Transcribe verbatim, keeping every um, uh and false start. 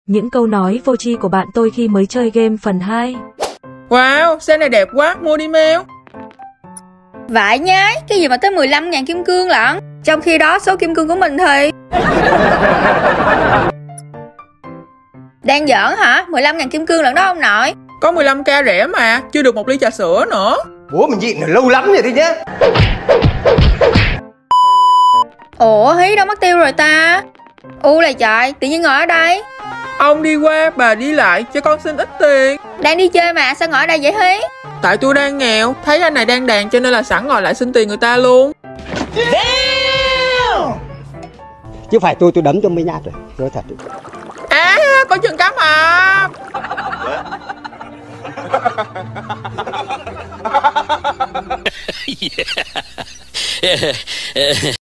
Những câu nói vô tri của bạn tôi khi mới chơi game phần hai. Wow, xe này đẹp quá, mua đi Mèo. Vãi nhái, cái gì mà tới mười lăm ngàn kim cương lận. Trong khi đó số kim cương của mình thì đang giỡn hả? mười lăm ngàn kim cương lận đó ông nội. Có mười lăm k rẻ mà, chưa được một ly trà sữa nữa. Bố mình nhịn lâu lắm rồi đấy nhá. Ủa Hí đâu mất tiêu rồi ta? U là trời, tự nhiên ngồi ở đây. Ông đi qua, bà đi lại, cho con xin ít tiền. Đang đi chơi mà, sao ngồi ở đây vậy Hí? Tại tôi đang nghèo, thấy anh này đang đàn cho nên là sẵn ngồi lại xin tiền người ta luôn. Chứ phải tôi tôi đấm cho mấy nhát rồi, nói thật. À, có chừng cắm à.